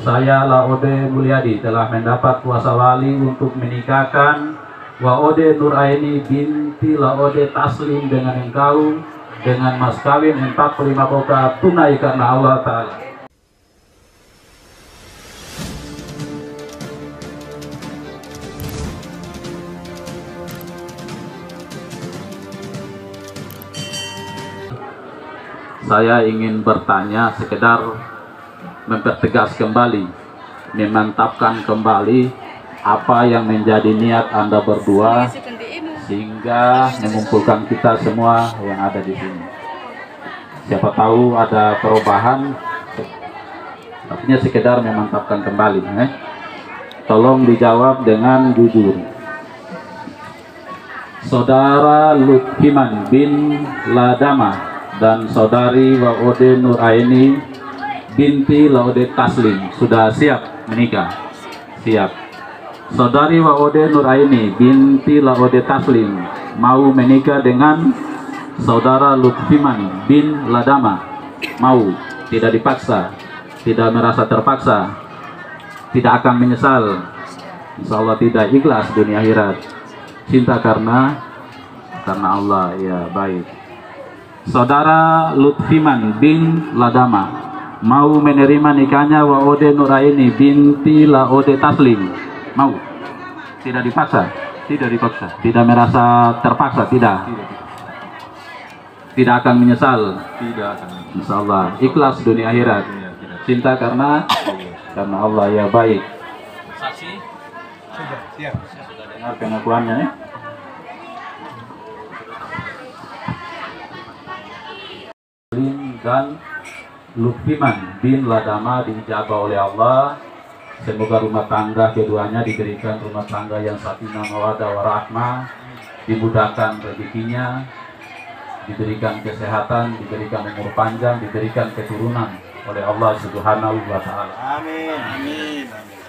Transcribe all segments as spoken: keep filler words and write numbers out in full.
Saya Laode Mulyadi telah mendapat kuasa wali untuk menikahkan Waode Nuraini binti Laode Taslim dengan engkau dengan mas kawin empat puluh lima boka tunai karena Allah Ta'ala. Saya ingin bertanya, sekedar mempertegas kembali, memantapkan kembali apa yang menjadi niat Anda berdua sehingga mengumpulkan kita semua yang ada di sini. Siapa tahu ada perubahan, artinya sekedar memantapkan kembali. Eh? Tolong dijawab dengan jujur. Saudara Lutfiman bin Ladama dan saudari Waode Nuraini binti Laode Taslim sudah siap menikah? Siap. Saudari Waode Nuraini binti Laode Taslim mau menikah dengan saudara Lutfiman bin Ladama? Mau, tidak dipaksa, tidak merasa terpaksa, tidak akan menyesal. Insya Allah tidak, ikhlas dunia akhirat, cinta karena karena Allah. Ya, baik. Saudara Lutfiman bin Ladama mau menerima nikahnya Waode Nuraini binti Laode Taslim? Mau, tidak dipaksa, tidak dipaksa, tidak merasa terpaksa, tidak, tidak akan menyesal, tidak akan. Insya Allah ikhlas dunia akhirat, cinta karena karena Allah. Ya, baik. Saksi sudah siap, sudah dengar pengakuannya ya. Dan Lutfiman bin Ladama dijaga oleh Allah. Semoga rumah tangga keduanya diberikan rumah tangga yang sakinah mawaddah warahmah, dimudahkan rezekinya, diberikan kesehatan, diberikan umur panjang, diberikan keturunan oleh Allah Subhanahu wa Ta'ala. Amin. Amin.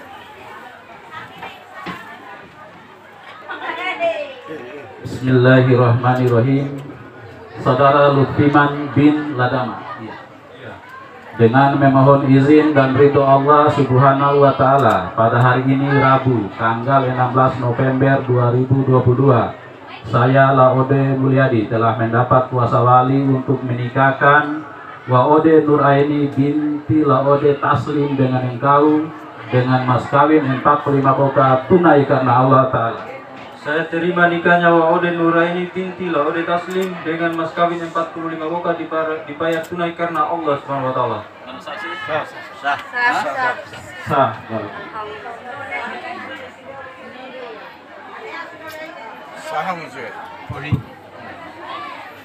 Bismillahirrahmanirrahim. Saudara Lutfiman bin Ladama dengan memohon izin dan ridho Allah Subhanahu wa Ta'ala, pada hari ini Rabu tanggal enam belas November dua ribu dua puluh dua, saya Laode Mulyadi telah mendapat kuasa wali untuk menikahkan Waode Nuraini binti Laode Taslim dengan engkau dengan mas kawin empat puluh lima boka tunai karena Allah Ta'ala. Saya terima nikahnya Waode Nuraini binti Laode Taslim dengan mas kawin empat puluh lima boka dibayar tunai karena Allah Subhanahu wa Ta'ala. Sah. Sah. Sah. Sah. Sah.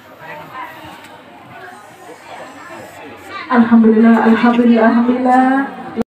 Alhamdulillah, alhamdulillah, alhamdulillah.